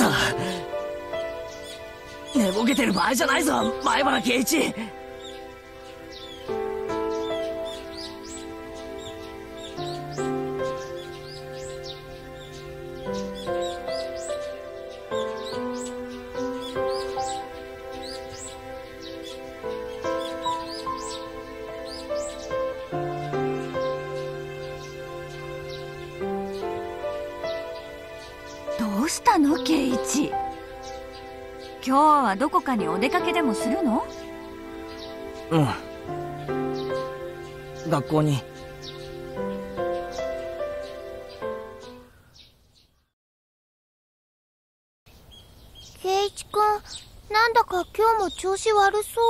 寝ぼけてる場合じゃないぞ、前原圭一。 どうしたの圭一。今日はどこかにお出かけでもするの？ うん。学校に。 圭一くん、なんだか今日も調子悪そう。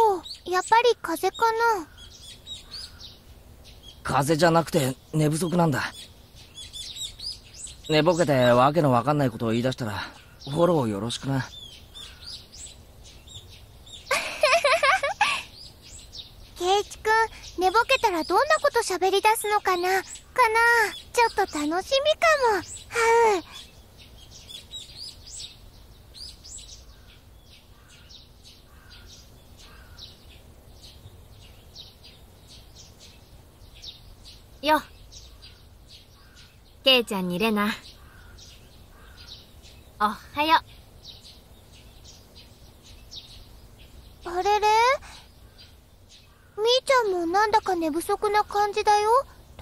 やっぱり風邪かな？ 風邪じゃなくて寝不足なんだ。寝ぼけてわけのわかんないことを言い出したらフォローよろしくな。 圭一くん、寝ぼけたらどんなこと喋り出すのかなちょっと楽しみかも。はう。 よ、ケイちゃんにレナ、おはよあれれ、みーちゃんもなんだか寝不足な感じだよ。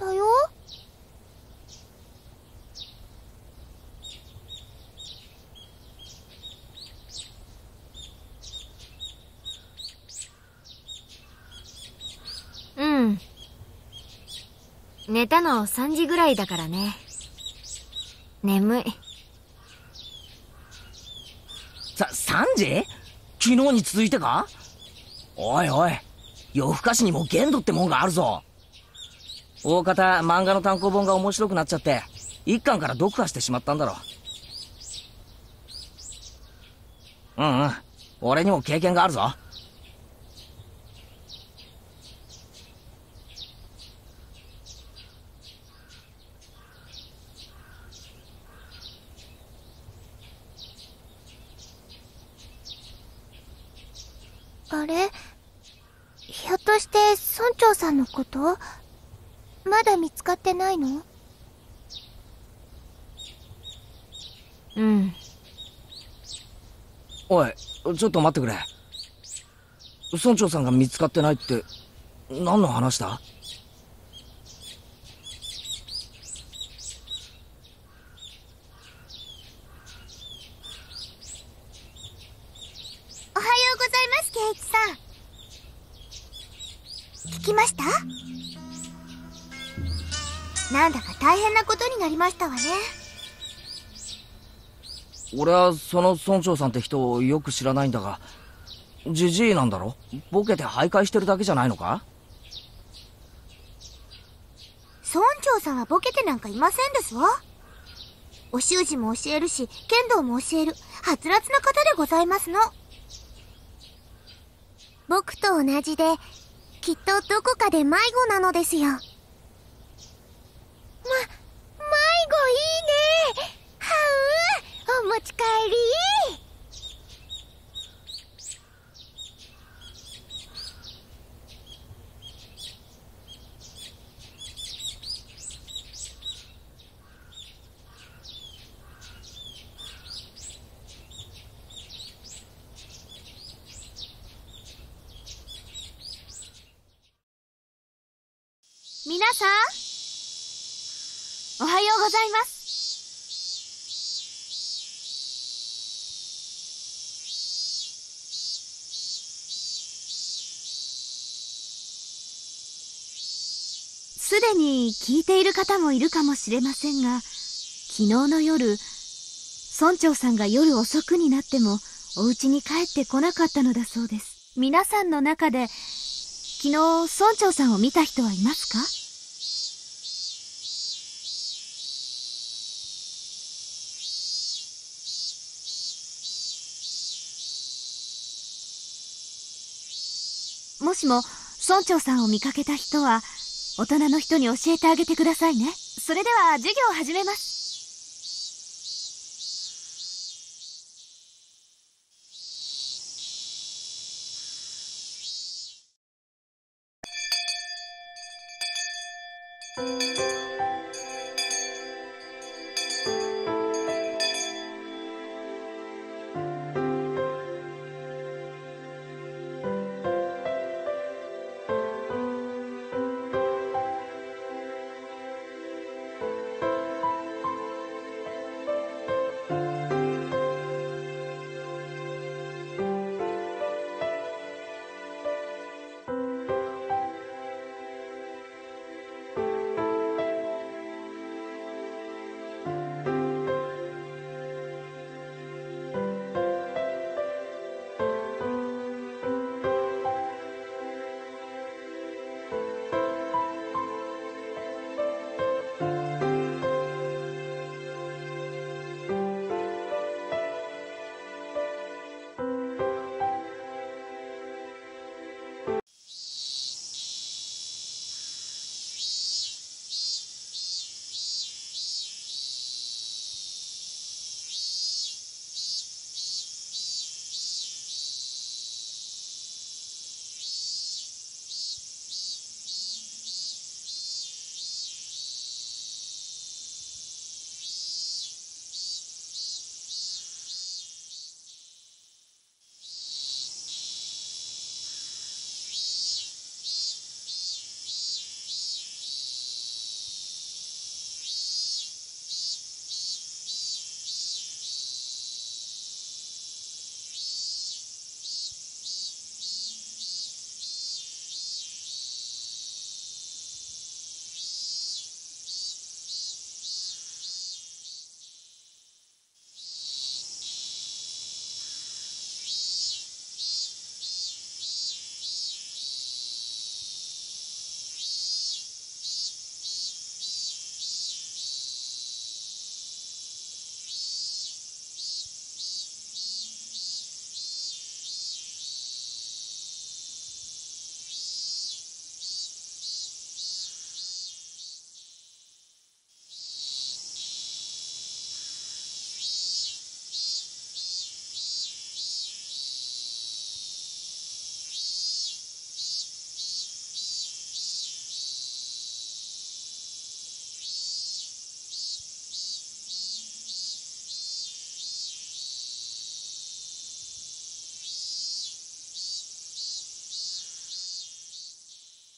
うん。寝たの3時ぐらいだからね。眠い。 3時？昨日に続いてか？おいおい、夜更かしにも限度ってもんがあるぞ。大方漫画の単行本が面白くなっちゃって一巻から読破してしまったんだろ。うんうん、俺にも経験があるぞ。 あれ、ひょっとして村長さんのこと？まだ見つかってないの？ うん。 おい、ちょっと待ってくれ。村長さんが見つかってないって何の話だ？ おはようございます、圭一さん。聞きました？なんだか大変なことになりましたわね。 俺はその村長さんって人をよく知らないんだが、ジジイなんだろ？ボケて徘徊してるだけじゃないのか？ 村長さんはボケてなんかいませんですわ。お習字も教えるし、剣道も教える、はつらつな方でございますの。僕と同じで、きっとどこかで迷子なのですよ。迷子いいね。はう、お持ち帰り。 皆さん、おはようございます。すでに聞いている方もいるかもしれませんが、昨日の夜、村長さんが夜遅くになってもお家に帰ってこなかったのだそうです。皆さんの中で昨日村長さんを見た人はいますか？もしも村長さんを見かけた人は大人の人に教えてあげてくださいね。それでは授業を始めます。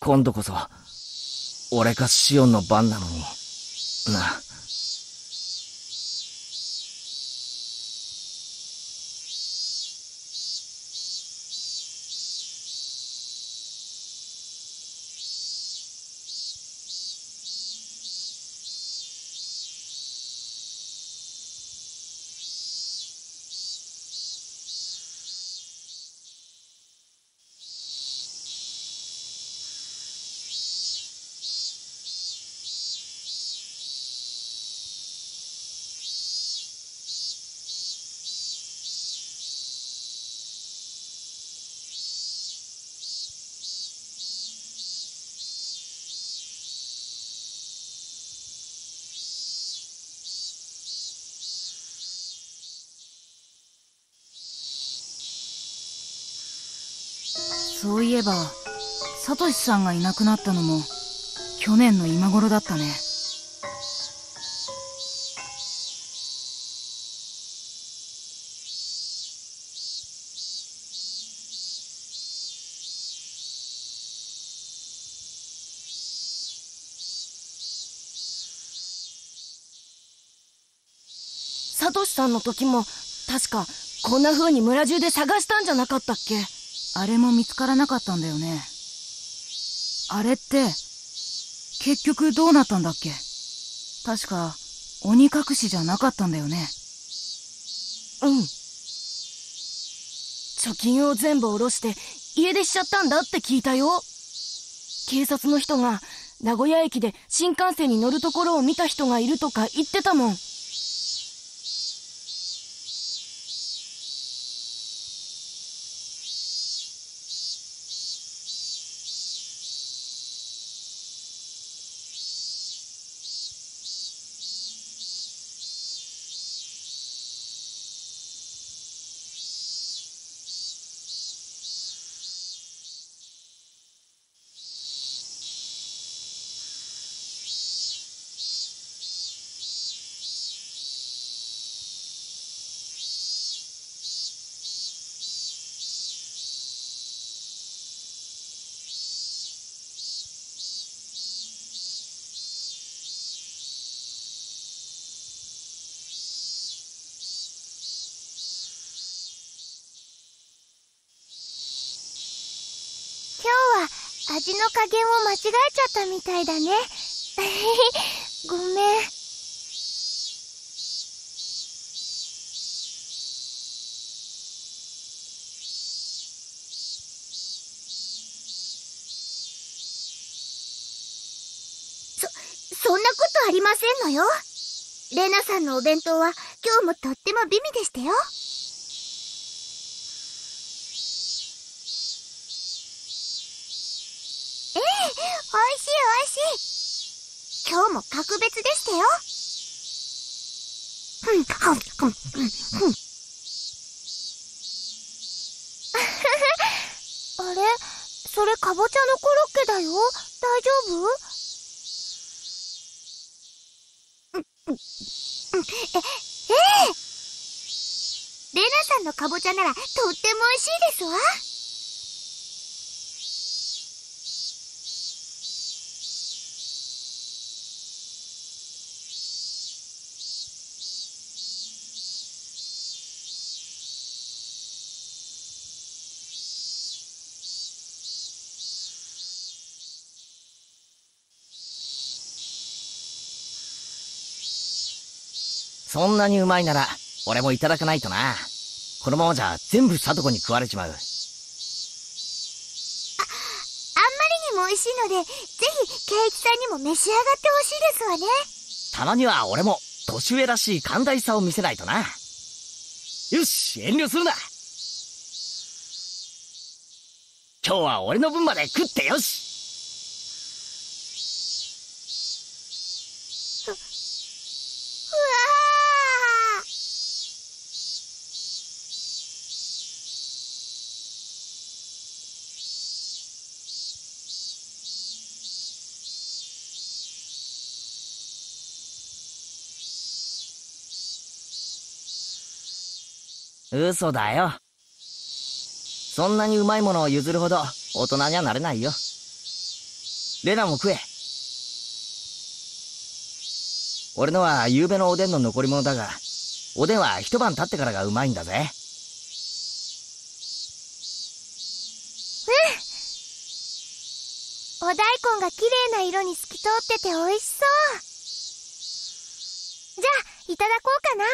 今度こそ、俺かシオンの番なのに、な。 そういえば、サトシさんがいなくなったのも、去年の今頃だったね。 サトシさんの時も、確か、こんな風に村中で探したんじゃなかったっけ？ あれも見つからなかったんだよね。あれって、結局どうなったんだっけ？確か、鬼隠しじゃなかったんだよね。 うん。貯金を全部下ろして、家出しちゃったんだって聞いたよ。警察の人が、名古屋駅で新幹線に乗るところを見た人がいるとか言ってたもん。 今日は味の加減を間違えちゃったみたいだね。ごめん。そんなことありませんのよ。レナさんのお弁当は今日もとっても美味でしたよ。おいしいおいしい。今日も格別でしたよ。あれ？それかぼちゃのコロッケだよ。大丈夫？レナさんのかぼちゃならとっても美味しいですわ。 そんなにうまいなら、俺もいただかないとな。このままじゃ全部サトコに食われちまう。 あんまりにも美味しいので、ぜひ、ケイイチさんにも召し上がってほしいですわね。 たまには俺も、年上らしい寛大さを見せないとな。よし、遠慮するな。今日は俺の分まで食ってよし。 うわ嘘だよ。そんなにうまいものを譲るほど大人にはなれないよ。 レナも食え。俺のは夕べのおでんの残り物だが、おでんは一晩経ってからがうまいんだぜ。 お大根が綺麗な色に透き通ってて美味しそう。じゃあいただこうかな。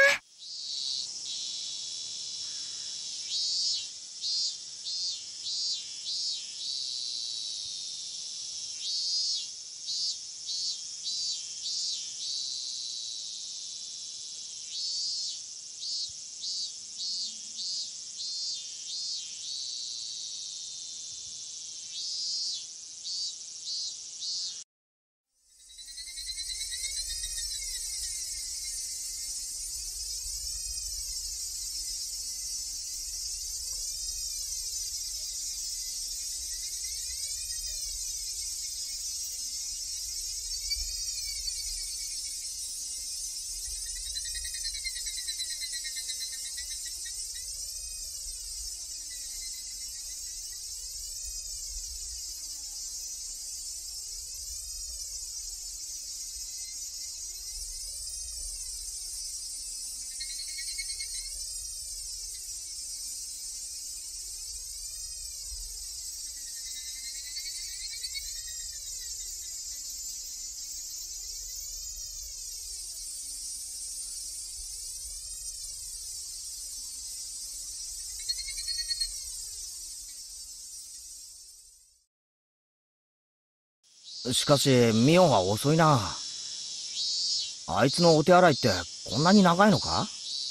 しかしミオンは遅いな。あいつのお手洗いってこんなに長いのか？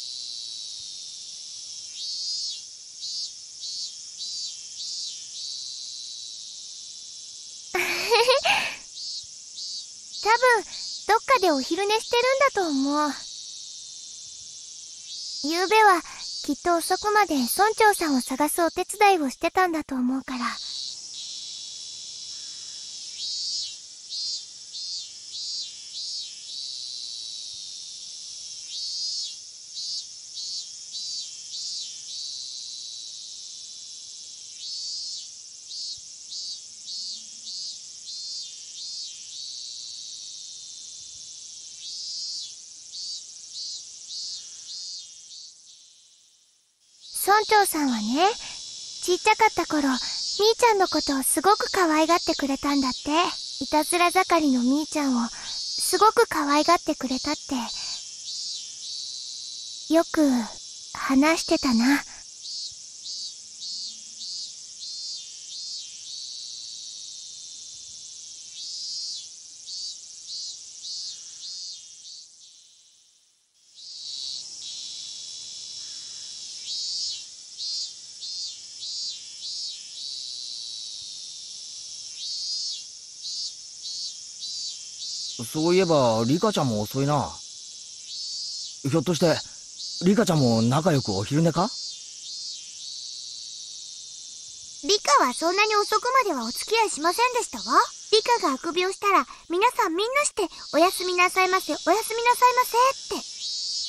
多分どっかでお昼寝してるんだと思う。昨べはきっと遅くまで村長さんを探すお手伝いをしてたんだと思うから。村長さんはね、ちっちゃかった頃、みーちゃんのことをすごく可愛がってくれたんだって。いたずら盛りのみーちゃんをすごく可愛がってくれたって、よく話してたな。 そういえばリカちゃんも遅いな。ひょっとしてリカちゃんも仲良くお昼寝か？ リカはそんなに遅くまではお付き合いしませんでしたわ。リカがあくびをしたら皆さんみんなしておやすみなさいませ、おやすみなさいませって。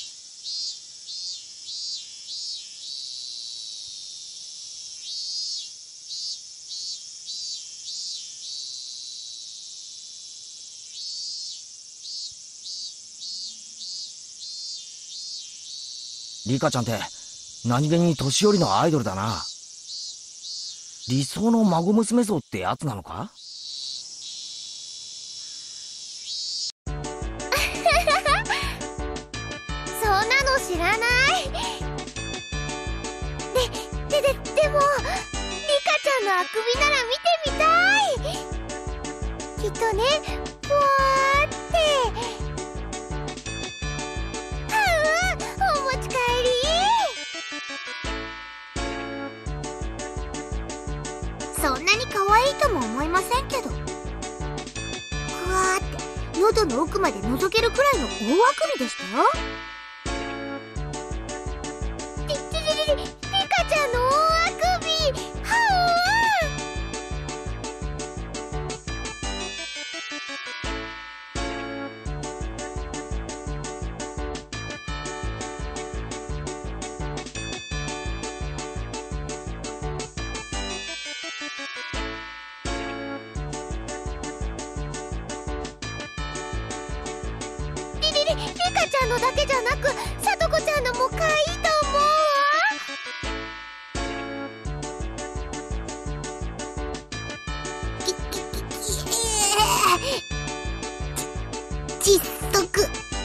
リカちゃんって何気に年寄りのアイドルだな。理想の孫娘像ってやつなのか？ そんなの知らない。でもリカちゃんのあくびなら見てみたい。きっとね、ぽわーってお持ち帰り。そんなに可愛いとも思いませんけど、ふわーって喉の奥まで覗けるくらいの大あくびでしたよ。リカちゃんの大あくび、はちゃんのだけじゃなくさとこちゃんのも可愛いと思うわ。窒息。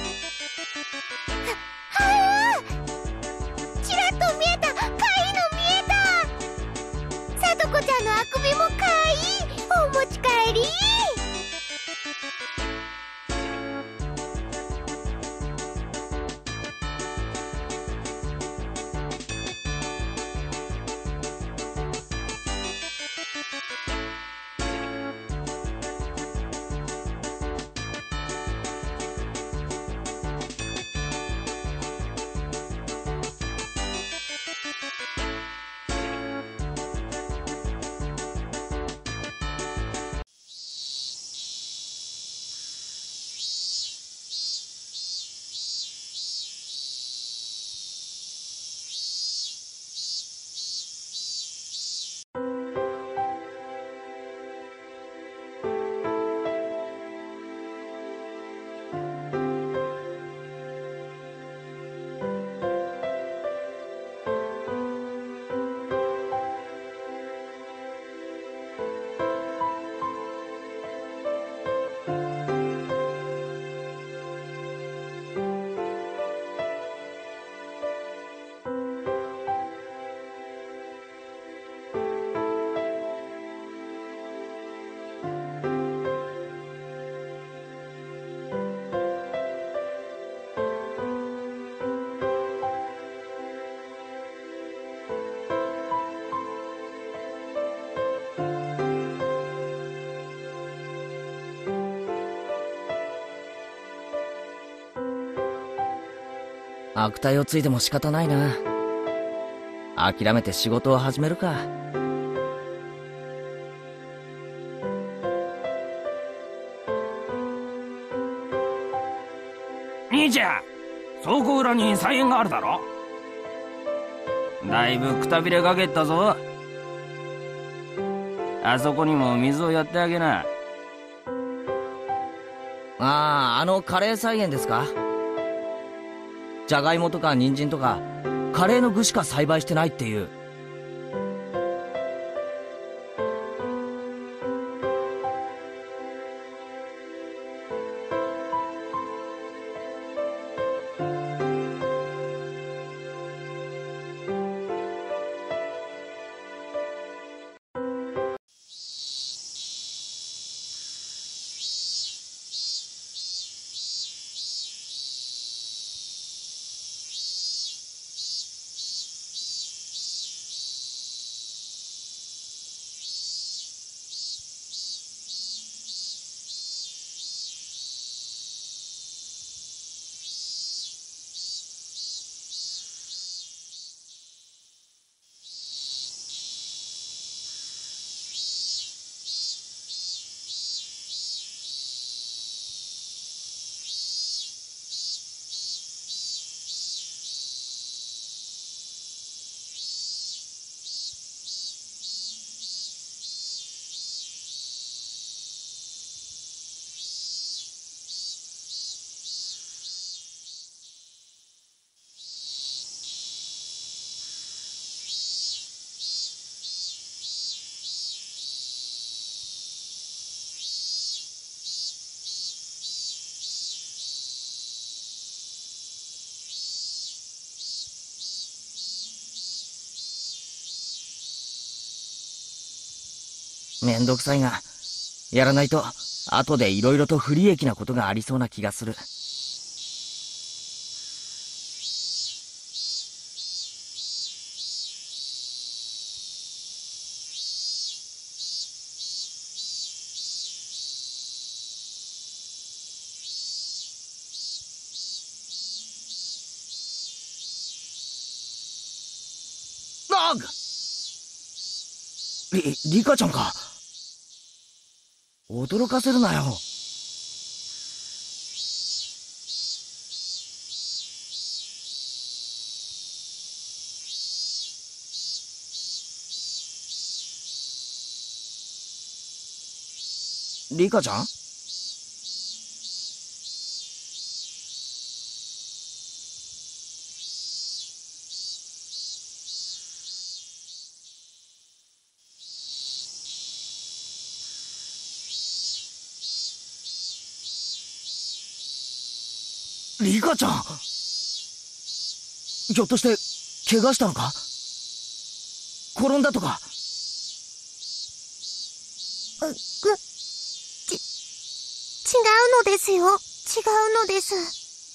ちらっと見えた。可愛いの見えた。さとこちゃんのあくびも可愛い。お持ち帰り。 悪態をついても仕方ないな。諦めて仕事を始めるか。 兄ちゃん、倉庫裏に菜園があるだろ。だいぶくたびれかけったぞ。あそこにも水をやってあげな。 ああ、カレー菜園ですか。じゃがいもとか人参とかカレーの具しか栽培してないっていう。めんどくさいが、やらないと後で色々と不利益なことがありそうな気がする。リカちゃんか。驚かせるなよ。リカちゃん？ リカちゃん、ひょっとして怪我したのか？転んだとか？ 違うのですよ。違うのです。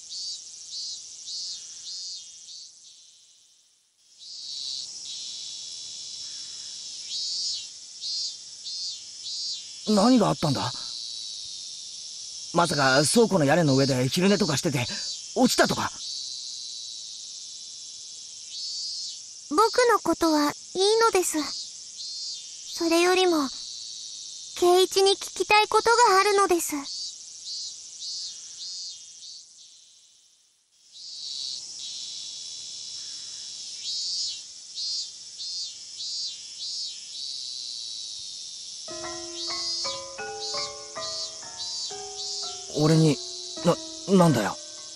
何があったんだ？まさか倉庫の屋根の上で昼寝とかしてて落ちたとか？ 僕のことはいいのです。それよりも、圭一に聞きたいことがあるのです。 俺に、なんだよ。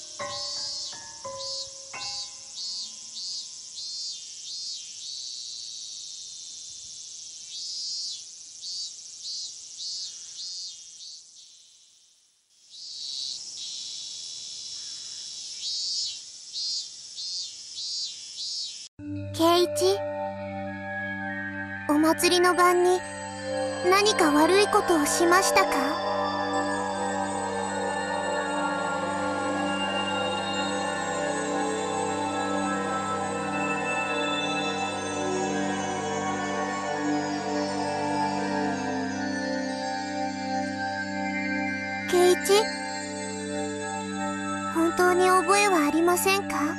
圭一、お祭りの晩に何か悪いことをしましたか？圭一、本当に覚えはありませんか？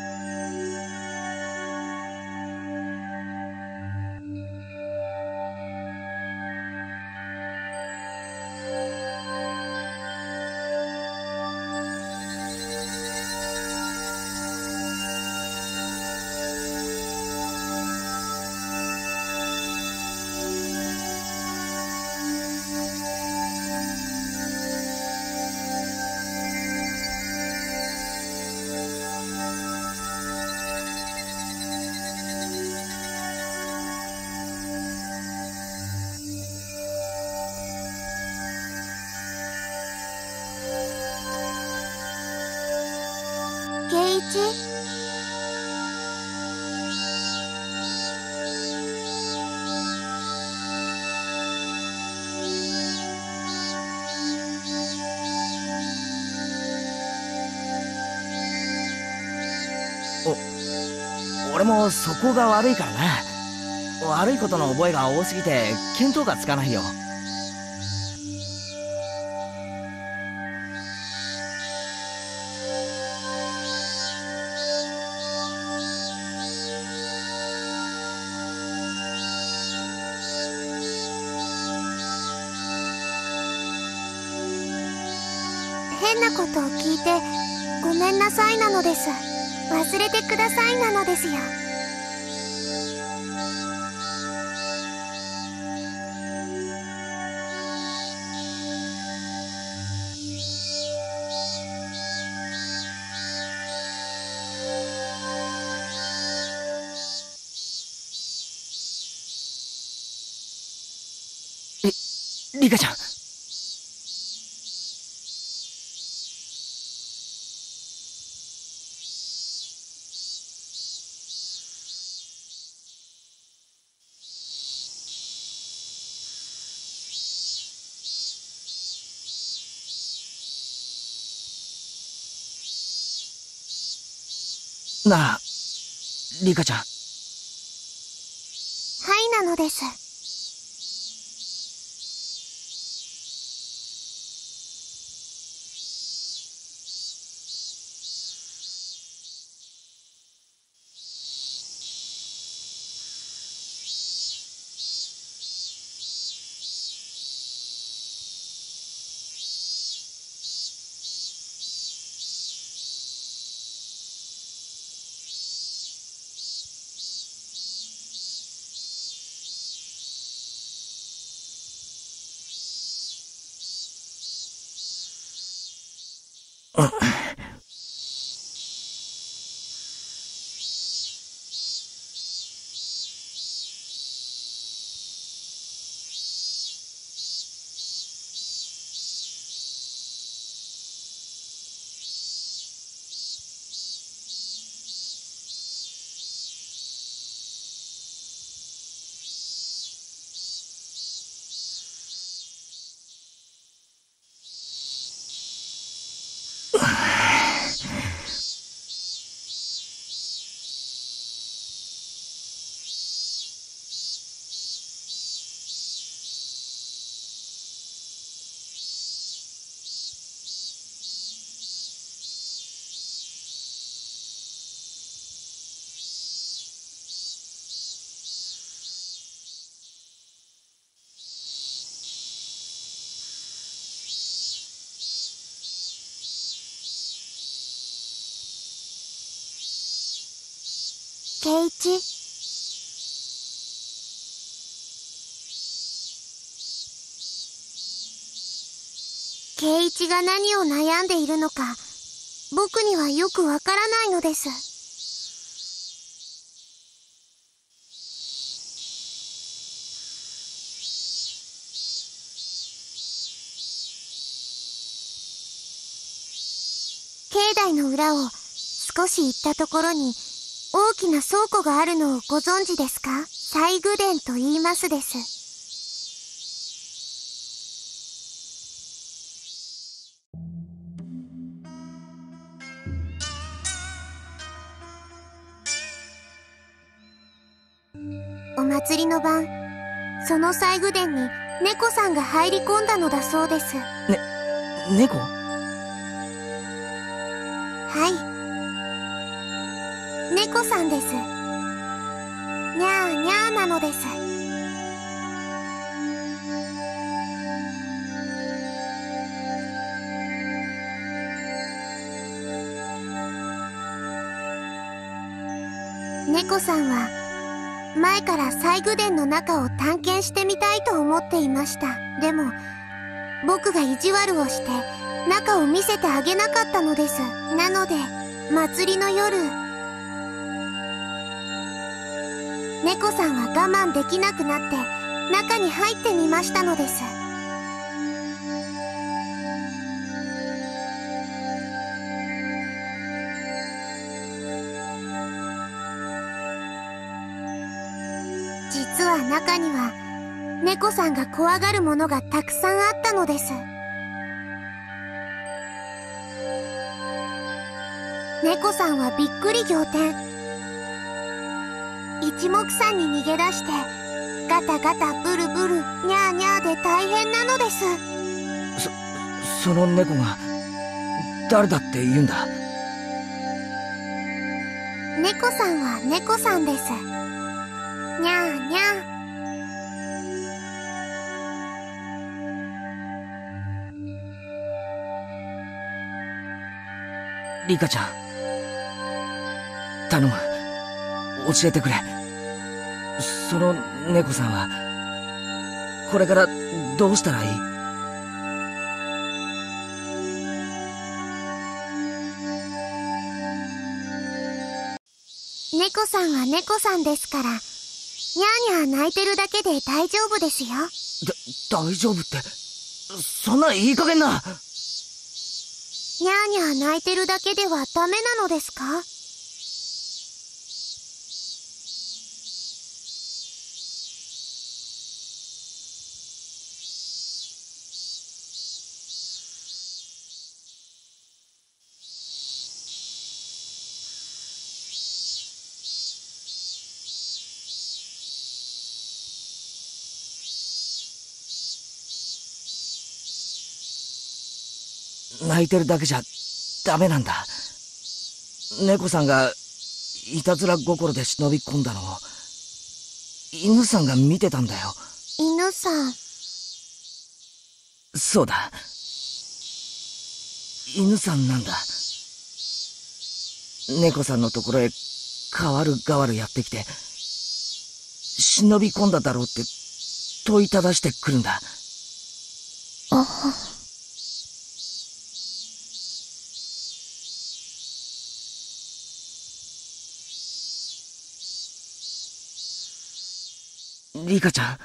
圭一、 俺もそこが悪いからな。悪いことの覚えが多すぎて見当がつかないよ。 変なことを聞いてごめんなさいなのです。忘れてくださいなのですよ。 リカちゃん、なあ、リカちゃん。 はいなのです。 圭一。圭一が何を悩んでいるのか、僕にはよくわからないのです。境内の裏を少し行ったところに大きな倉庫があるのをご存知ですか？西宮殿と言いますです。お祭りの晩、その西宮殿に猫さんが入り込んだのだそうです。 猫？ はい。猫さんです。にゃーにゃーなのです。猫さんは前から西宮殿の中を探検してみたいと思っていました。でも僕が意地悪をして中を見せてあげなかったのです。なので祭りの夜、猫さんは我慢できなくなって中に入ってみましたのです。実は中には猫さんが怖がるものがたくさんあったのです。猫さんはびっくり仰天。一目散に逃げ出してガタガタブルブルニャーニャーで大変なのです。 その猫が誰だって言うんだ？ 猫さんは猫さんです。にゃーにゃー。 リカちゃん、頼む、教えてくれ。その猫さんはこれからどうしたらいい？ 猫さんは猫さんですから、にゃーにゃー泣いてるだけで大丈夫ですよ。 大丈夫って、そんないい加減な。 にゃーにゃー泣いてるだけではダメなのですか？ 泣いてるだけじゃダメなんだ。猫さんがいたずら心で忍び込んだのを犬さんが見てたんだよ。 犬さん。 そうだ、犬さんなんだ。猫さんのところへ代わる代わるやってきて、忍び込んだだろうって問いただしてくるんだ。リカちゃん、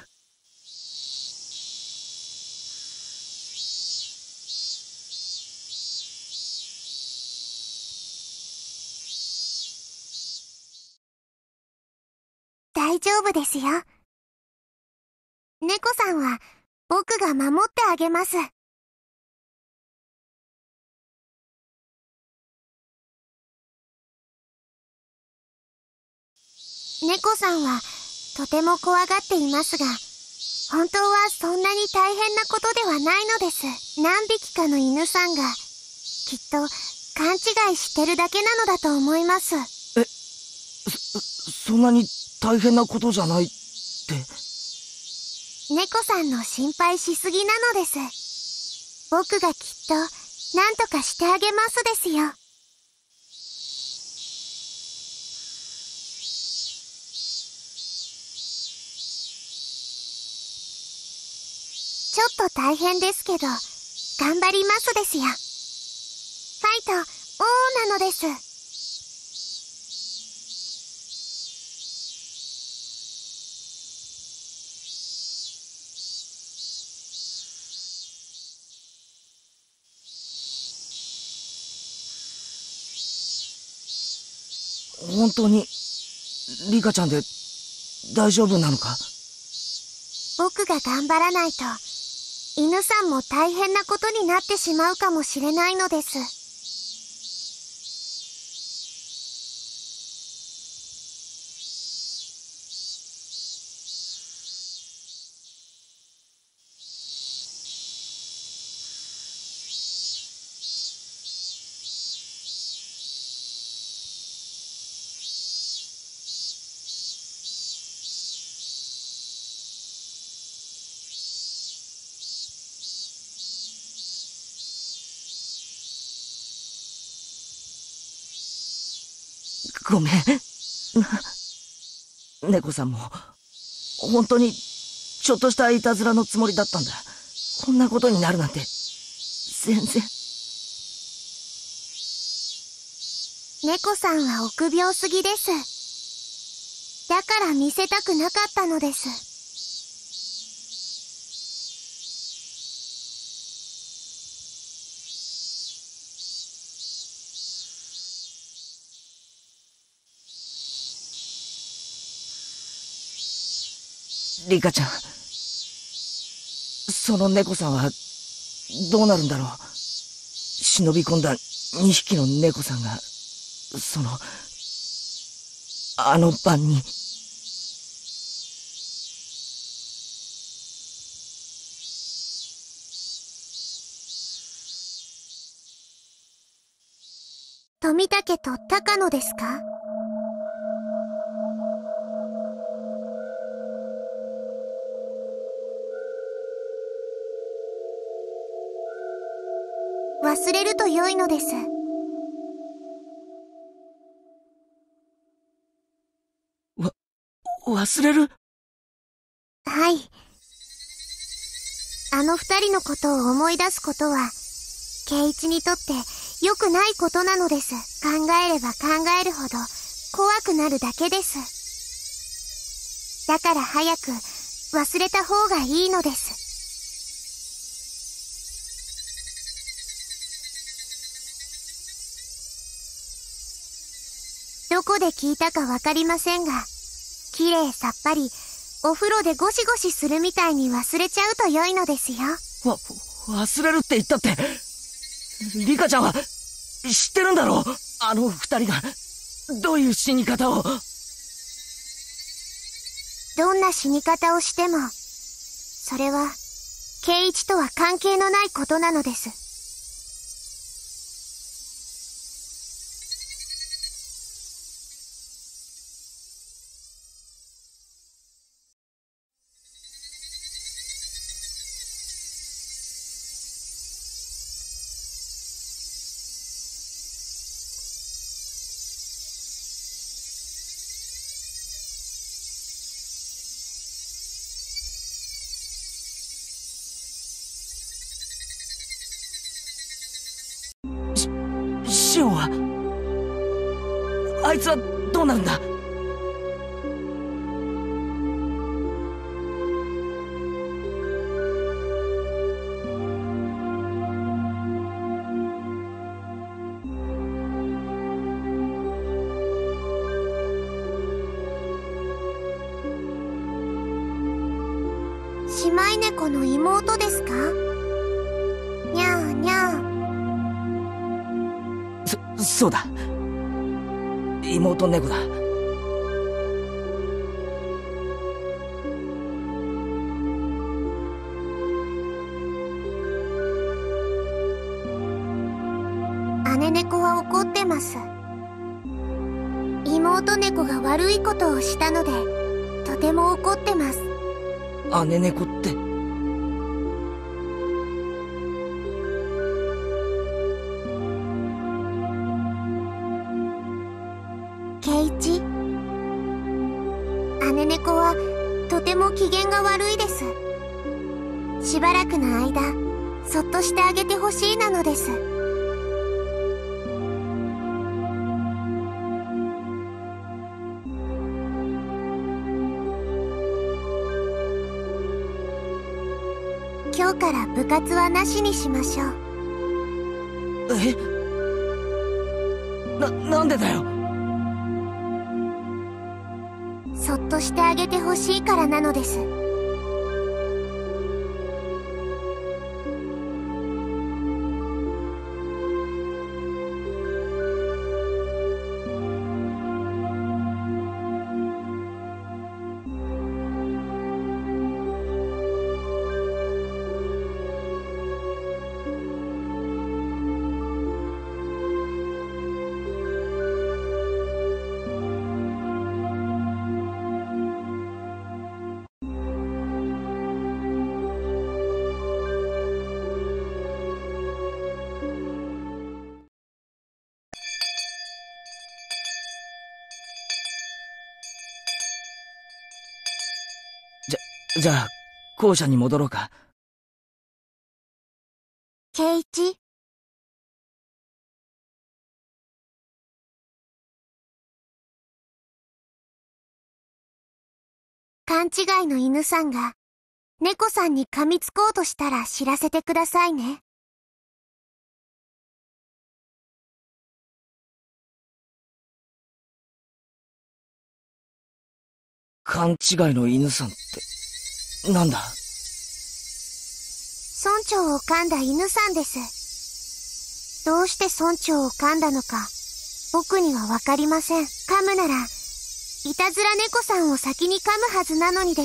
大丈夫ですよ。猫さんは僕が守ってあげます。猫さんはとても怖がっていますが、本当はそんなに大変なことではないのです。何匹かの犬さんがきっと勘違いしてるだけなのだと思います。 そんなに大変なことじゃないって。 猫さんの心配しすぎなのです。僕がきっと何とかしてあげますですよ。 ちょっと大変ですけど、頑張りますですよ。ファイト、オーなのです。 本当にリカちゃんで大丈夫なのか？ 僕が頑張らないと、犬さんも大変なことになってしまうかもしれないのです。 ごめん。猫さんも、本当に、ちょっとしたいたずらのつもりだったんだ。こんなことになるなんて、全然。 猫さんは臆病すぎです。だから見せたくなかったのです。 リカちゃん、その猫さんはどうなるんだろう。忍び込んだ2匹の猫さんが、あの晩に。 富武と高野ですか？忘れると良いのです。 忘れる？ はい。あの二人のことを思い出すことは、圭一にとって良くないことなのです。考えれば考えるほど怖くなるだけです。だから早く忘れた方がいいのです。どこで聞いたかわかりませんが、きれいさっぱりお風呂でゴシゴシするみたいに忘れちゃうと良いのですよ。 忘れるって言ったって、リカちゃんは知ってるんだろう。あの二人がどういう死に方を。 どんな死に方をしても、それは圭一とは関係のないことなのです。 シオンは、あいつはどうなるんだ？ 姉妹猫の妹ですか？にゃーにゃー。 そうだ。妹猫だ。 姉猫は怒ってます。妹猫が悪いことをしたので、とても怒ってます。 姉猫って？ 圭一、姉猫はとても機嫌が悪いです。 しばらくの間、そっとしてあげてほしいなのです。今日から部活はなしにしましょう。 なんでだよ。 そっとしてあげてほしいからなのです。 じゃあ、校舎に戻ろうか。 圭一、勘違いの犬さんが猫さんに噛みつこうとしたら知らせてくださいね。 勘違いの犬さんって、なんだ？ 村長を噛んだ犬さんです。どうして村長を噛んだのか、僕にはわかりません。噛むなら、いたずら猫さんを先に噛むはずなのにです。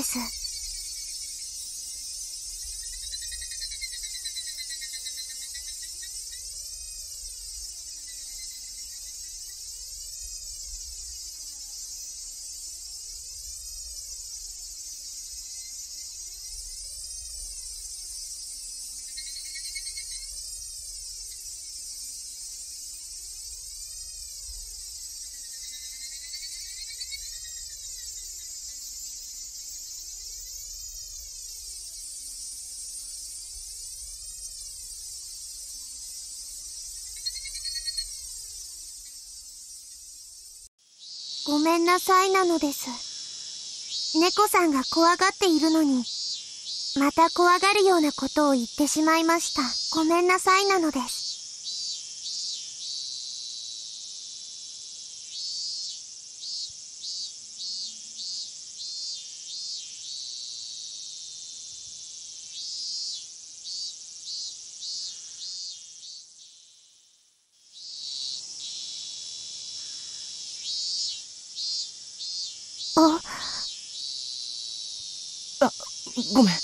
ごめんなさいなのです。猫さんが怖がっているのに、また怖がるようなことを言ってしまいました。ごめんなさいなのです。 ごめん。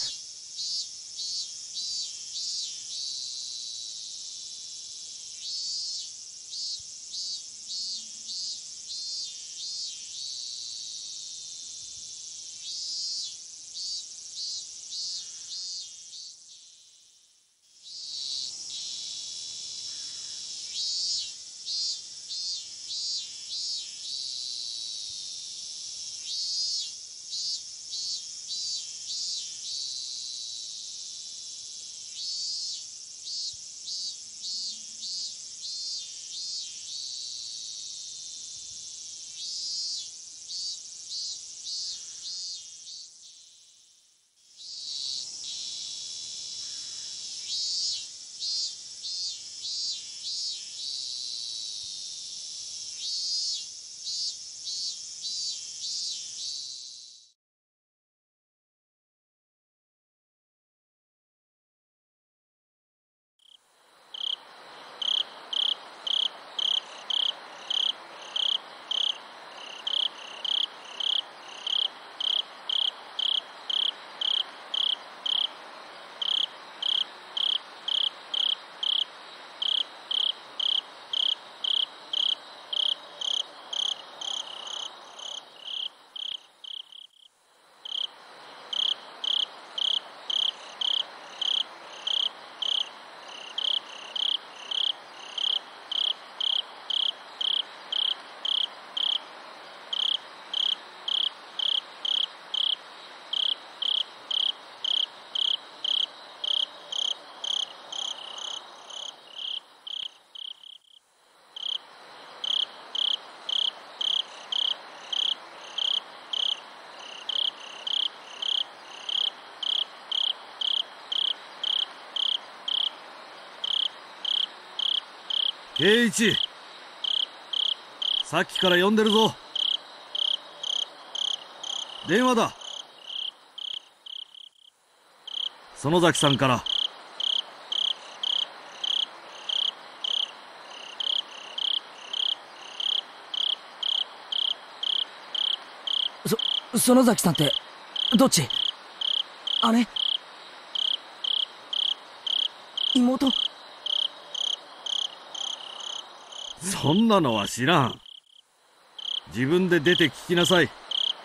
圭一、さっきから呼んでるぞ。電話だ。園崎さんから。 園崎さんってどっち？姉？妹？ そんなのは知らん。自分で出て聞きなさい。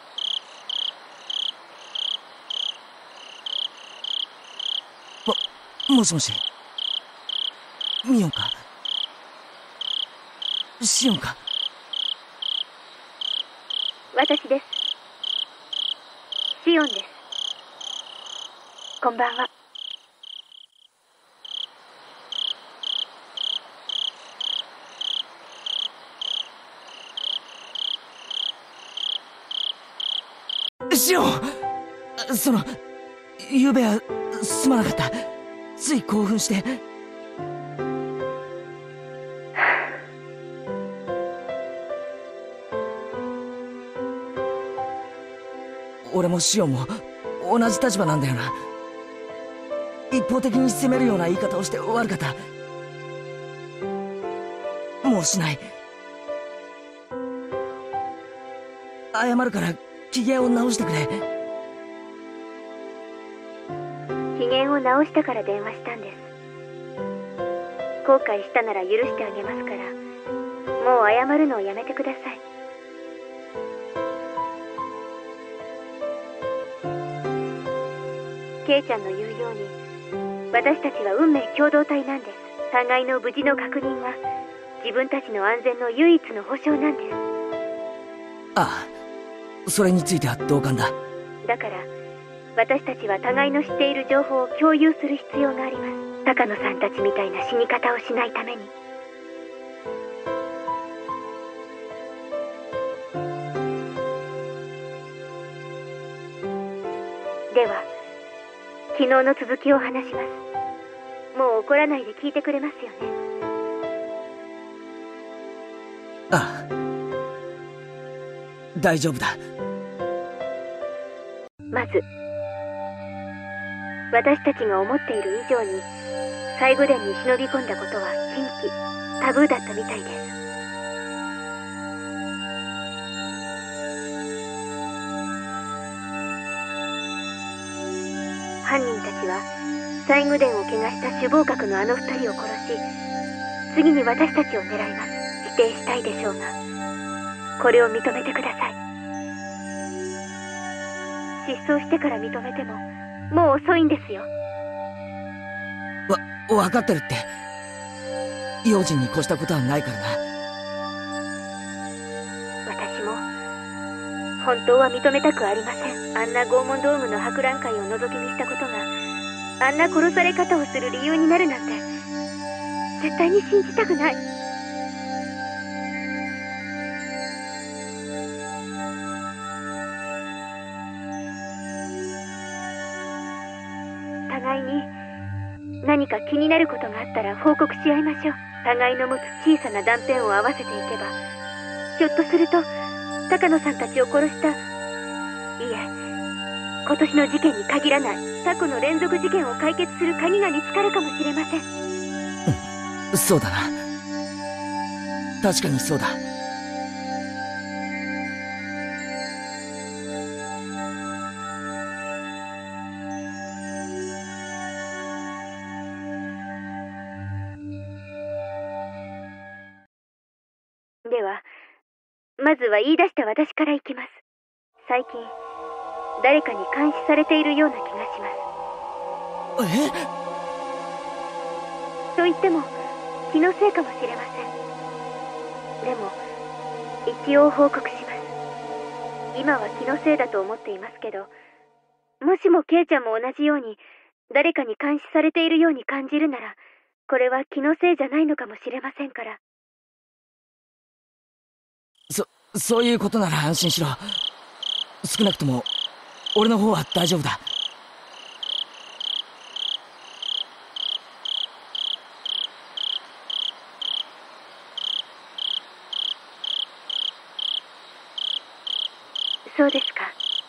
もしもし。ミオンか？シオンか？ 私です。シオンです。こんばんは。 シオン！ゆうべはすまなかった。つい興奮して。俺もシオンも同じ立場なんだよな。一方的に責めるような言い方をして悪かった。もうしない。謝るから機嫌を直してくれ。 機嫌を直したから電話したんです。後悔したなら許してあげますから、もう謝るのをやめてください。ケイちゃんの言うように、私たちは運命共同体なんです。互いの無事の確認が自分たちの安全の唯一の保証なんです。 ああ、それについては同感だ。 だから私たちは互いの知っている情報を共有する必要があります。高野さんたちみたいな死に方をしないために。では昨日の続きを話します。もう怒らないで聞いてくれますよね。 ああ、大丈夫だ。 まず私たちが思っている以上に西宮殿に忍び込んだことは禁忌、タブーだったみたいです。犯人たちは西宮殿を汚した首謀格のあの2人を殺し、次に私たちを狙います。否定したいでしょうが、これを認めてください。失踪してから認めてももう遅いんですよ。 分かってるって。用心に越したことはないからな。 私も本当は認めたくありません。あんな拷問ドームの博覧会を覗き見したことがあんな殺され方をする理由になるなんて絶対に信じたくない。互いに何か気になることがあったら報告し合いましょう。互いの持つ小さな断片を合わせていけば、ひょっとすると高野さんたちを殺した、いえ今年の事件に限らない過去の連続事件を解決する鍵が見つかるかもしれません。 そうだな。確かにそうだ。 ではまずは言い出した私からいきます。最近誰かに監視されているような気がします。 え？ と言っても気のせいかもしれません。でも一応報告します。今は気のせいだと思っていますけど、もしもケイちゃんも同じように誰かに監視されているように感じるなら、これは気のせいじゃないのかもしれませんから。 そういうことなら安心しろ。少なくとも俺の方は大丈夫だ。 そうですか。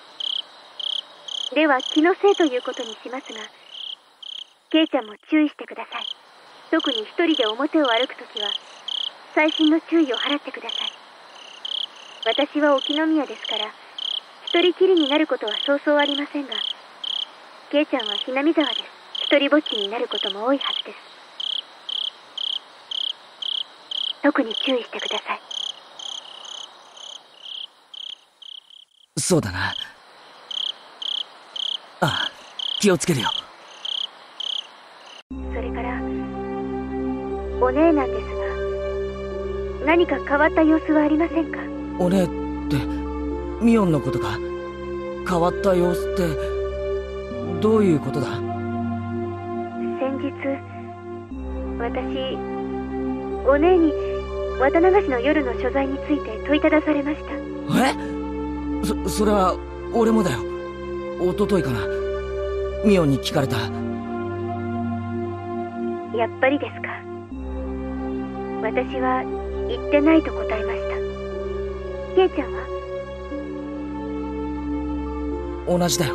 では気のせいということにしますが、ケイちゃんも注意してください。特に一人で表を歩くときは細心の注意を払ってください。私は沖宮ですから一人きりになることはそうそうありませんが、ケイちゃんはひなみ沢です。一人ぼっちになることも多いはずです。特に注意してください。 そうだな。ああ、気をつけるよ。 それからお姉なんですが、何か変わった様子はありませんか？ お姉ってミオンのことか。変わった様子ってどういうことだ？ 先日私お姉に綿流しの夜の所在について問いただされました。 それは俺もだよ。一昨日かな、ミオンに聞かれた。 やっぱりですか。私は言ってないと答えました。ケイちゃんは？ 同じだよ。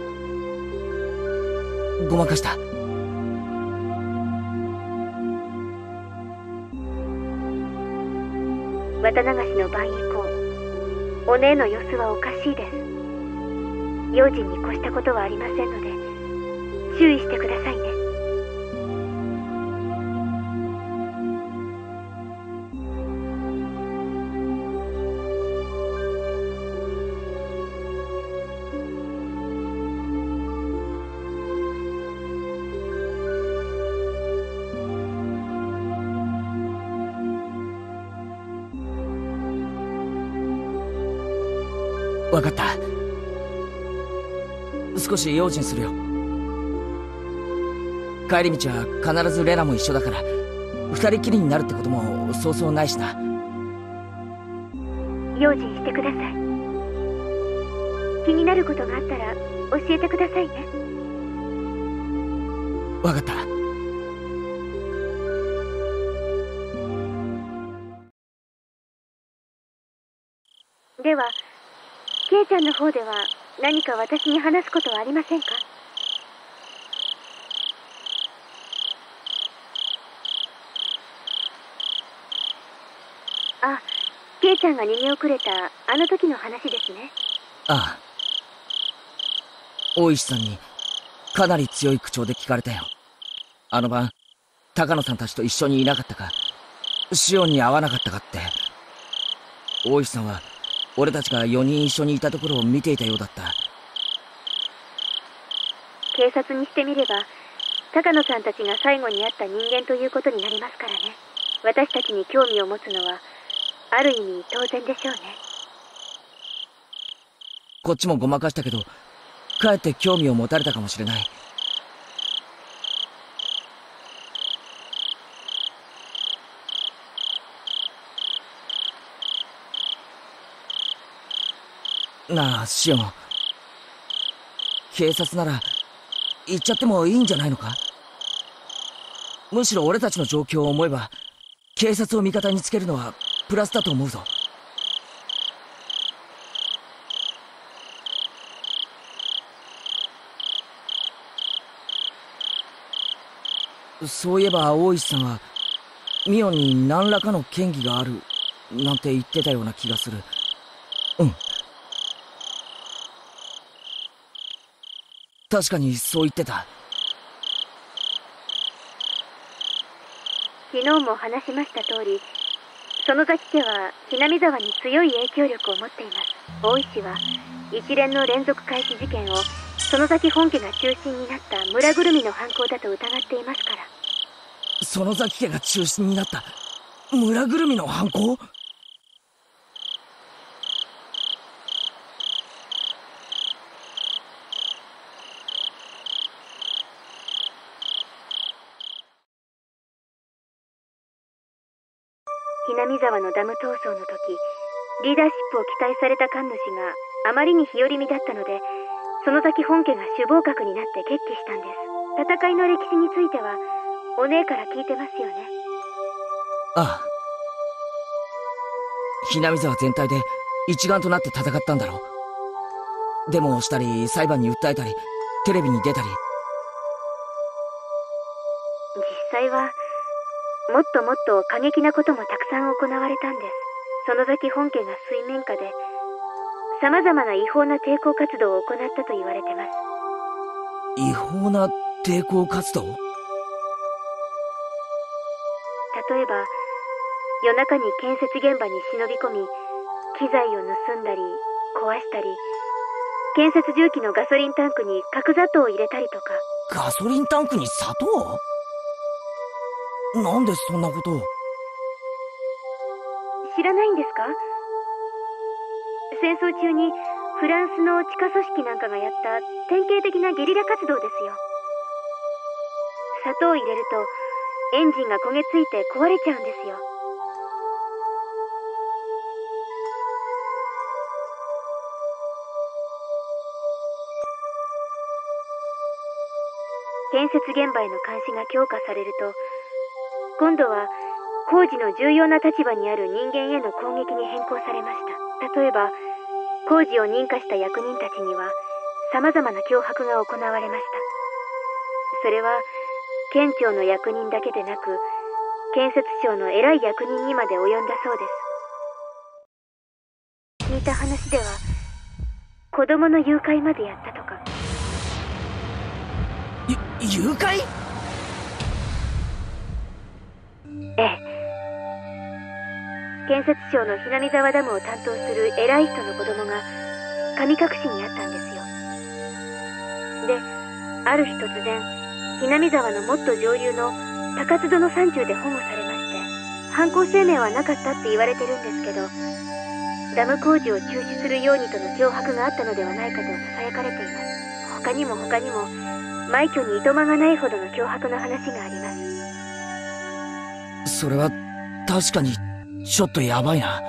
ごまかした。 綿流しの晩以降、お姉の様子はおかしいです。用心に越したことはありませんので注意してくださいね。 わかった。少し用心するよ。帰り道は必ずレナも一緒だから、二人きりになるってこともそうそうないしな。 用心してください。気になることがあったら教えてくださいね。 わかった。 ではケイちゃんの方では何か私に話すことはありませんか？あ、ケイちゃんが逃げ遅れたあの時の話ですね。 ああ。大石さんにかなり強い口調で聞かれたよ。あの晩、高野さんたちと一緒にいなかったか、シオンに会わなかったかって。大石さんは俺たちが4人一緒にいたところを見ていたようだった。 警察にしてみれば高野さんたちが最後に会った人間ということになりますからね。私たちに興味を持つのはある意味当然でしょうね。 こっちもごまかしたけど、かえって興味を持たれたかもしれない。なあ、シオン。警察なら行っちゃってもいいんじゃないのか？むしろ俺たちの状況を思えば、警察を味方につけるのはプラスだと思うぞ。そういえば大石さんはミオンに何らかの嫌疑があるなんて言ってたような気がする。うん、確かにそう言ってた。 昨日も話しました通り、園崎家はひなみ沢に強い影響力を持っています。大石は一連の連続怪死事件を園崎本家が中心になった村ぐるみの犯行だと疑っていますから。 園崎家が中心になった村ぐるみの犯行？ ひなみ沢のダム闘争の時、リーダーシップを期待された神主があまりに日和見だったので、園崎本家が首謀閣になって決起したんです。戦いの歴史についてはお姉から聞いてますよね。 ああ。ひなみ沢全体で一丸となって戦ったんだろう。 デモをしたり、裁判に訴えたり、テレビに出たり。 実際は、もっともっと過激なこともたくさん行われたんです。園崎本家が水面下で、様々な違法な抵抗活動を行ったと言われてます。 違法な抵抗活動？ 例えば、夜中に建設現場に忍び込み、機材を盗んだり、壊したり、建設重機のガソリンタンクに角砂糖を入れたりとか。 ガソリンタンクに砂糖？なんでそんなことを？ 知らないんですか？戦争中にフランスの地下組織なんかがやった典型的なゲリラ活動ですよ。砂糖を入れるとエンジンが焦げついて壊れちゃうんですよ。建設現場への監視が強化されると、今度は工事の重要な立場にある人間への攻撃に変更されました。例えば、工事を認可した役人たちには様々な脅迫が行われました。それは県庁の役人だけでなく、建設省の偉い役人にまで及んだそうです。聞いた話では、子供の誘拐までやったとか。 誘拐？ ええ。建設省の日並沢ダムを担当する偉い人の子供が神隠しにあったんですよ。で、ある日突然、日並沢のもっと上流の高津戸の山中で保護されまして、犯行声明はなかったって言われてるんですけど、ダム工事を中止するようにとの脅迫があったのではないかと囁かれています。他にも枚挙にいとまがないほどの脅迫の話があります。 それは確かにちょっとやばいな。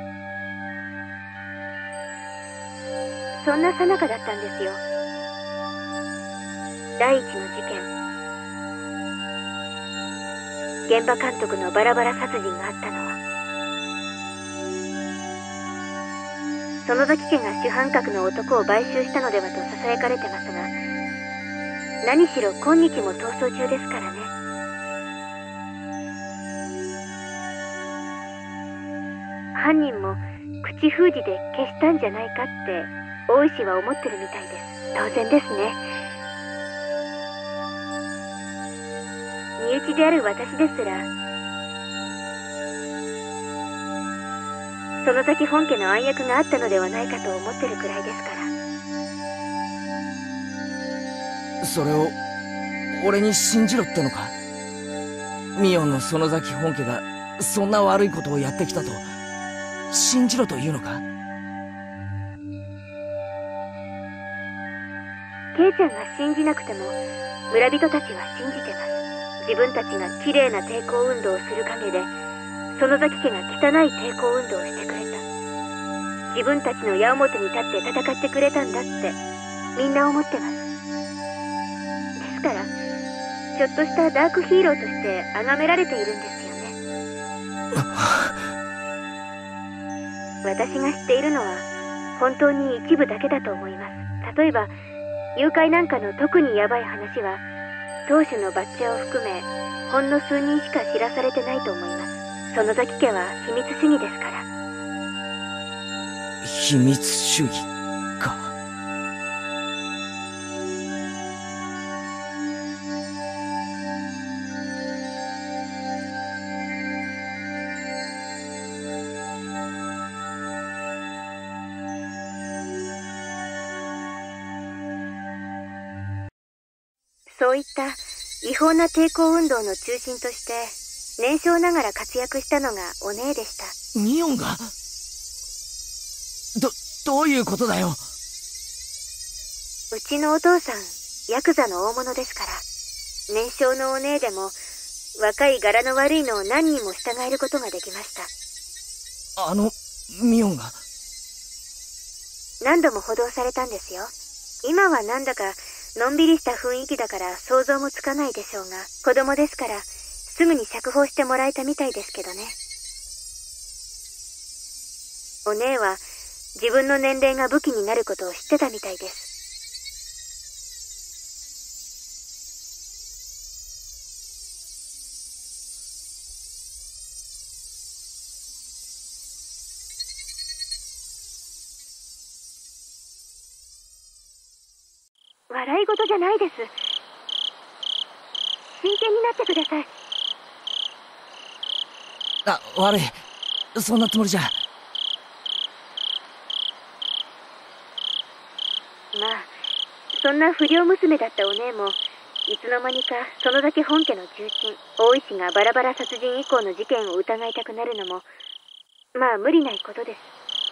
そんな最中だったんですよ。第一の事件。現場監督のバラバラ殺人があったのは。園崎家が主犯格の男を買収したのではと囁かれてますが、何しろ今日も逃走中ですからね。犯人も口封じで消したんじゃないかって大石は思ってるみたいです。当然ですね。身内である私ですら、園崎本家の暗躍があったのではないかと思ってるくらいですから。 それを俺に信じろってのか？ミオンの園崎本家がそんな悪いことをやってきたと信じろというのか？ ケイちゃんが信じなくても村人たちは信じてます。自分たちが綺麗な抵抗運動をする陰で園崎家が汚い抵抗運動をしてくれた。自分たちの矢面に立って戦ってくれたんだってみんな思ってます。ですからちょっとしたダークヒーローとして崇められているんですよね。私が知っているのは本当に一部だけだと思います。例えば誘拐なんかの特にヤバい話は当主のバッチャーを含めほんの数人しか知らされてないと思います。園崎家は秘密主義ですから。 秘密主義か。 そういった違法な抵抗運動の中心として年少ながら活躍したのがお姉でした。 ミオンが？どういうことだよ。 うちのお父さんヤクザの大物ですから、年少のお姉でも若い柄の悪いのを何人も従えることができました。 ミオンが？ 何度も補導されたんですよ。今はなんだかのんびりした雰囲気だから想像もつかないでしょうが、子供ですからすぐに釈放してもらえたみたいですけどね。お姉は自分の年齢が武器になることを知ってたみたいです。笑い事じゃないです。真剣になってください。 悪い。そんなつもりじゃ。 まあ、そんな不良娘だったお姉も、いつの間にかそのだけ本家の重鎮、大石がバラバラ殺人以降の事件を疑いたくなるのも、まあ無理ないことです。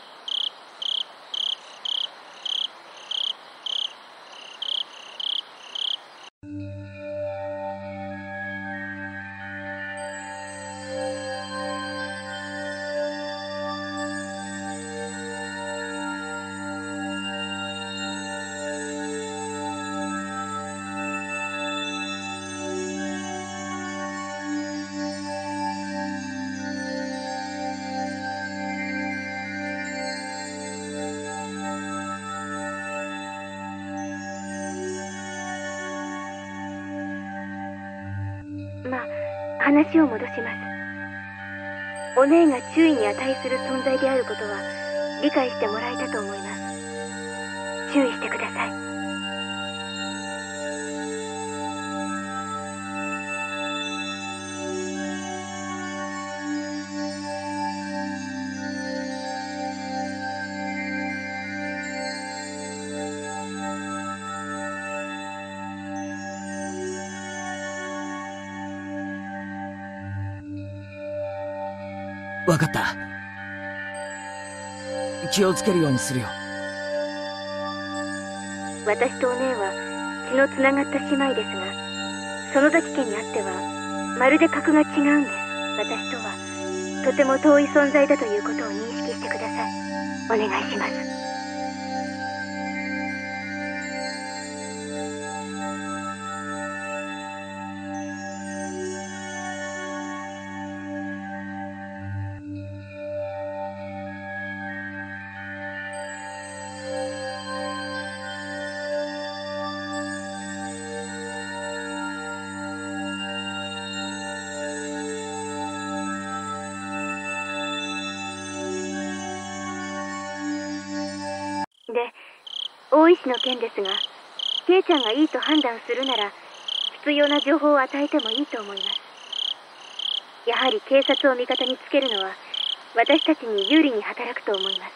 まあ、話を戻します。お姉が注意に値する存在であることは理解してもらえたと思います。注意してください。 わかった。気をつけるようにするよ。 私とお姉は血のつながった姉妹ですが、園崎家にあってはまるで格が違うんです。私とはとても遠い存在だということを認識してください。お願いします。で、大石の件ですが、ケイちゃんがいいと判断するなら、必要な情報を与えてもいいと思います。やはり警察を味方につけるのは、私たちに有利に働くと思います。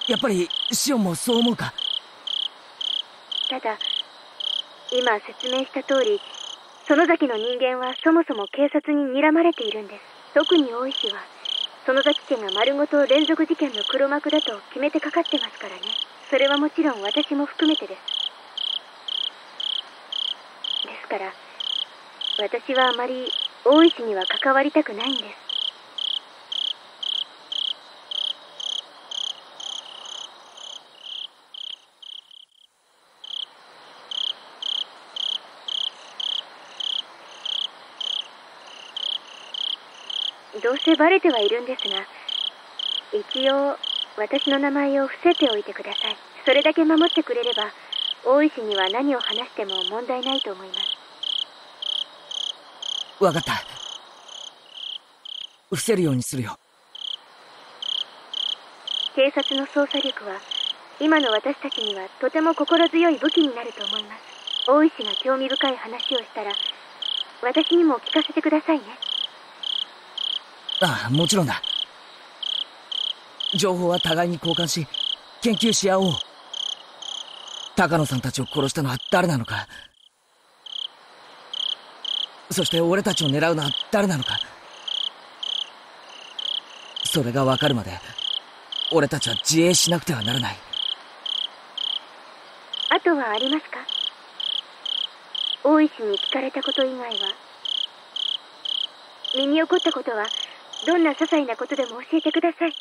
やっぱり、シオンもそう思うか？ ただ、今説明した通り、園崎の人間はそもそも警察に睨まれているんです。特に大石は、園崎家が丸ごと連続事件の黒幕だと決めてかかってますからね。それはもちろん私も含めてです。ですから、私はあまり大石には関わりたくないんです。どうせバレてはいるんですが、一応私の名前を伏せておいてください。それだけ守ってくれれば、大石には何を話しても問題ないと思います。 わかった。伏せるようにするよ。 警察の捜査力は、今の私たちにはとても心強い武器になると思います。大石が興味深い話をしたら、私にも聞かせてくださいね。 ああ、もちろんだ。情報は互いに交換し、研究し合おう。高野さんたちを殺したのは誰なのか。そして俺たちを狙うのは誰なのか。それが分かるまで、俺たちは自衛しなくてはならない。 あとはありますか？大石に聞かれたこと以外は。身に起こったことは、どんな些細なことでも教えてください。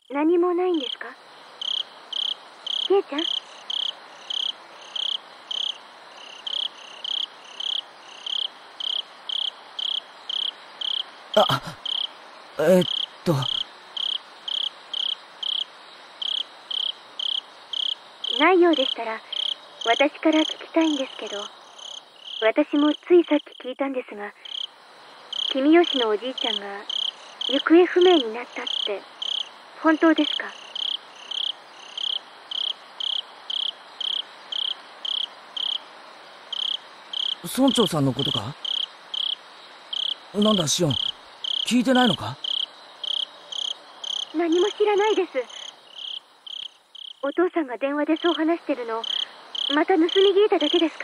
何もないんですか？ケイちゃん？ないようでしたら私から聞きたいんですけど、私もついさっき聞いたんですが、君吉のおじいちゃんが行方不明になったって本当ですか？ 村長さんのことか？なんだシオン、聞いてないのか？ 何も知らないです。お父さんが電話でそう話してるのまた盗み聞いただけですから。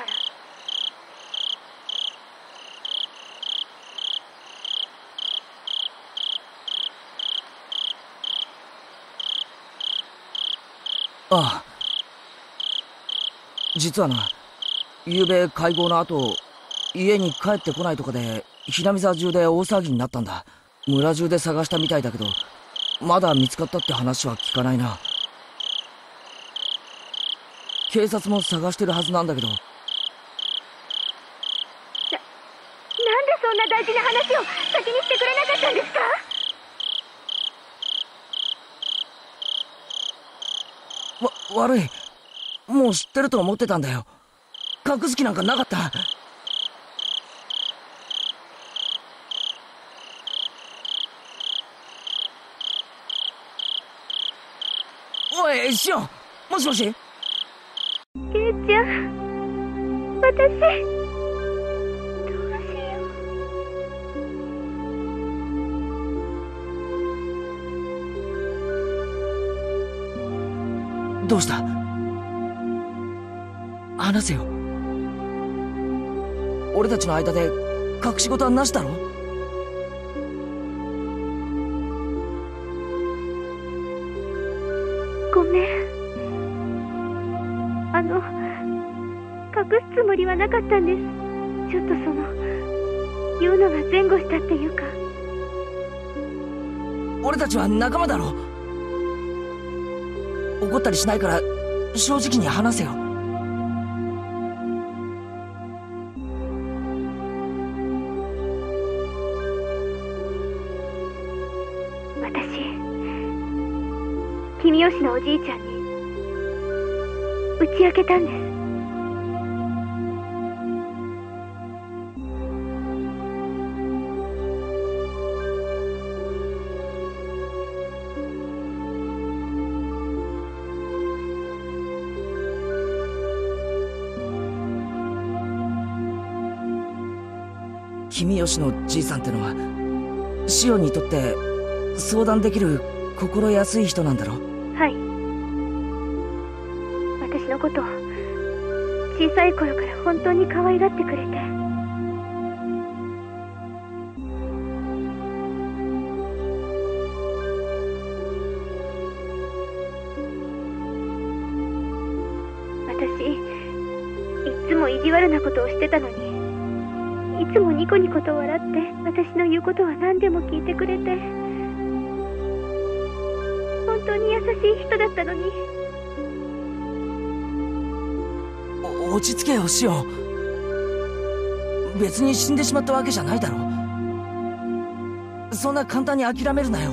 ああ、実はな、昨べ会合の後、家に帰ってこないとかで南沢中で大騒ぎになったんだ。村中で探したみたいだけど、まだ見つかったって話は聞かないな。警察も探してるはずなんだけど。なんでそんな大事な話を先にしてくれなかったんですか？ 悪い。もう知ってると思ってたんだよ。隠す気なんかなかった。おい、シオン、もしもし？ ケイちゃん、私、どうしよう。どうした？話せよ。俺たちの間で隠し事はなしだろ？ ごめん。隠すつもりはなかったんです。ちょっと言うのが前後したっていうか。 俺たちは仲間だろ。怒ったりしないから正直に話せよ。 君吉のおじいちゃんに打ち明けたんです。 君吉のじいさんってのはシオンにとって相談できる心安い人なんだろ？ はい。私のことを小さい頃から本当に可愛がってくれて。私、いつも意地悪なことをしてたのに、いつもニコニコと笑って私の言うことは何でも聞いてくれて。本当に優しい人だったのに。 落ち着けよシオン。別に死んでしまったわけじゃないだろ。そんな簡単に諦めるなよ。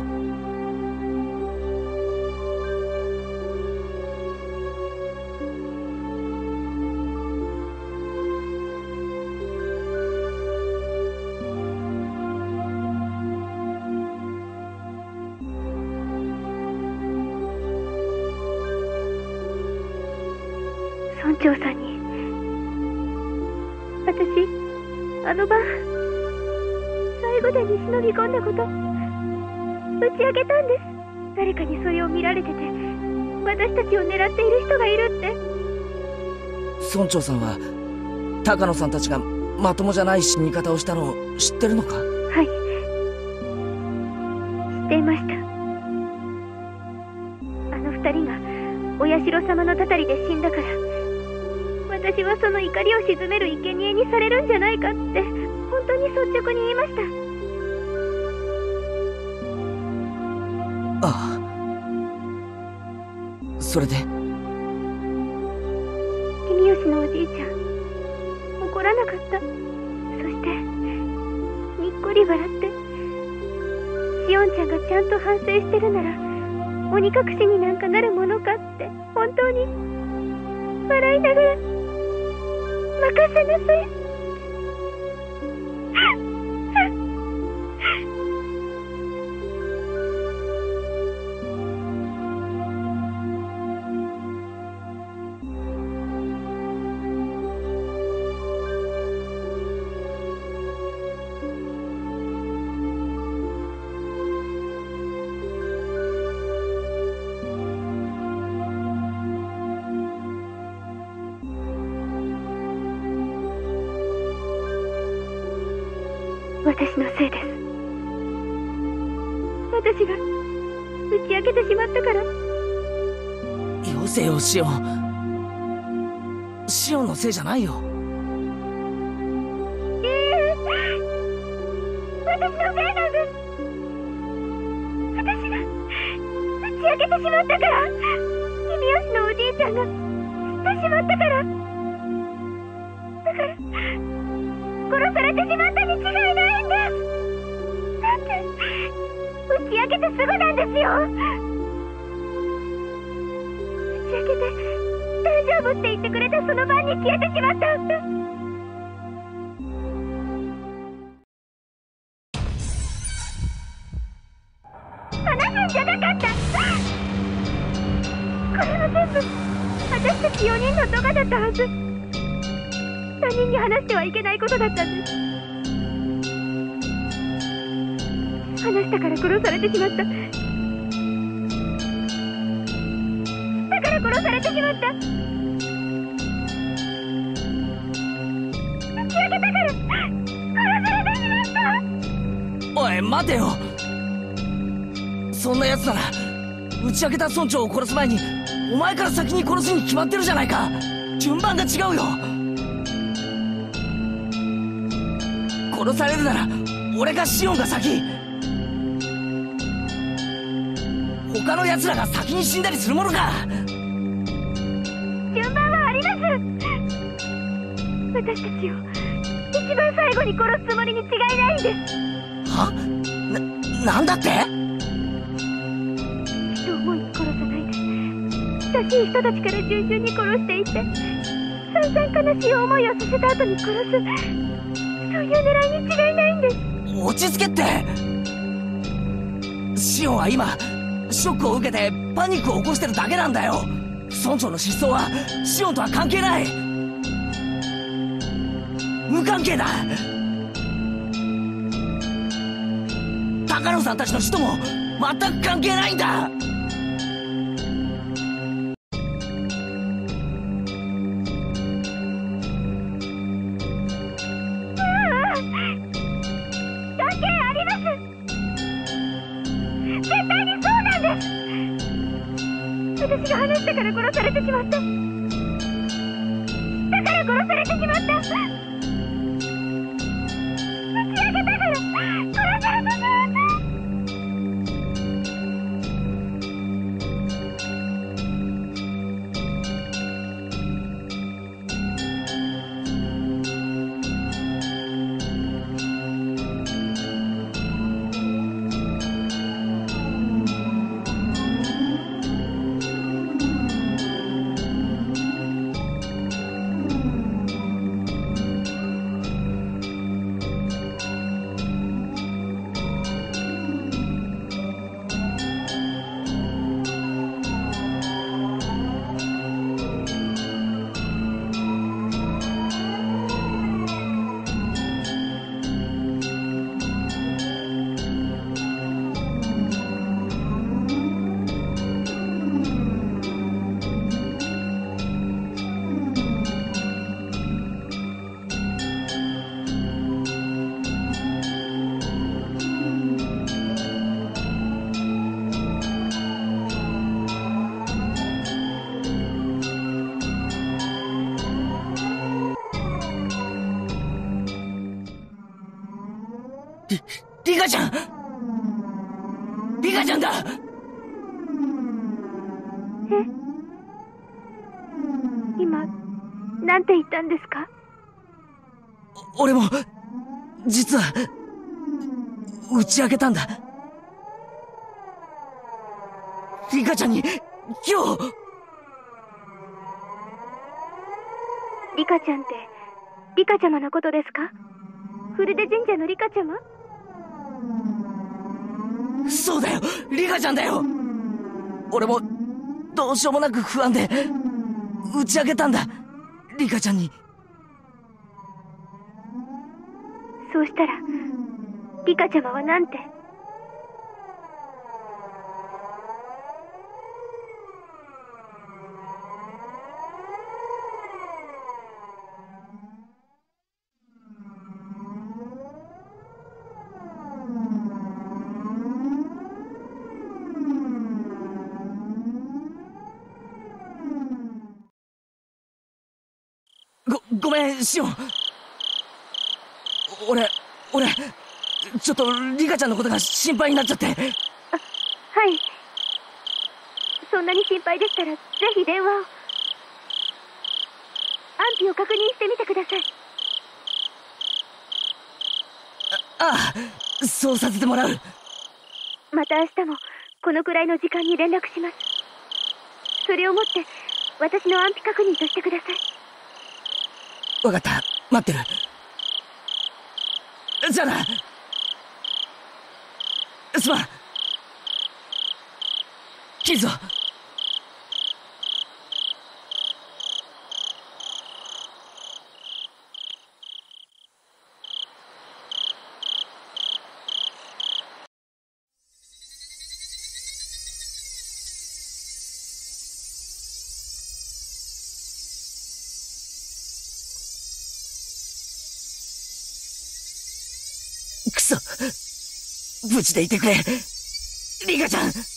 村長さんに私あの晩最後でに忍び込んだこと打ち明けたんです。誰かにそれを見られてて私たちを狙っている人がいるって。 村長さんは高野さんたちがまともじゃない死に方をしたのを知ってるのか？ はい、知っていました。あの二人がお社様のたたりで死んだから、私はその怒りを鎮める生贄にされるんじゃないかって本当に率直に言いました。 ああ、 それで君吉のおじいちゃん怒らなかった。そしてにっこり笑って、しおんちゃんがちゃんと反省してるなら鬼隠しになんかなるものかって本当に笑いながら、任せなさい。私のせいです。私が打ち明けてしまったから。 よせよ、シオン。シオンのせいじゃないよ。 私のせいなんです。私が打ち明けてしまったから。君吉のおじいちゃんが知ってしまったから。だから殺されてしまったに違いないんです。だって打ち明けてすぐなんですよ。打ち明けて大丈夫って言ってくれたその晩に消えてしまったんです。話すんじゃなかった。これは全部私たち4人の動画だったはず。他人に話してはいけないことだったんです。話したから殺されてしまった。だから殺されてしまった。打ち明けたから殺されてしまった。 おい、待てよ。そんな奴なら打ち明けた村長を殺す前にお前から先に殺すに決まってるじゃないか。順番が違うよ。殺されるなら俺かシオンが先。他の奴らが先に死んだりするものか。 順番はあります。私たちを一番最後に殺すつもりに違いないんです。 は？なんだって？ 人思いに殺さないで親しい人たちから順々に殺していって散々悲しい思いをさせた後に殺す、そういう狙いに違いないんです。 落ち着けって。シオンは今ショックを受けてパニックを起こしてるだけなんだよ。村長の失踪はシオンとは関係ない。無関係だ。高野さんたちの死とも全く関係ないんだ。 私が話したから殺されてしまった。だから殺されてしまった。打ち明けたから殺されてしまった。 リカちゃん！リカちゃんだ！ え？ なんて言ったんですか？ 俺も、実は、打ち明けたんだ。リカちゃんに、今日。 リカちゃんって、リカちゃまのことですか？古出神社のリカちゃま？ そうだよ、リカちゃんだよ。俺も、どうしようもなく不安で、打ち明けたんだ、リカちゃんに。 そうしたら、リカちゃまはなんて？ ごめん、シオン。俺、ちょっとリカちゃんのことが心配になっちゃって。 はい。そんなに心配でしたら、ぜひ電話を。安否を確認してみてください。 ああ、そうさせてもらう。 また明日も、このくらいの時間に連絡します。それをもって、私の安否確認としてください。 わかった、待ってる。じゃあな。すまん。切るぞ。くそ、無事でいてくれ、リカちゃん。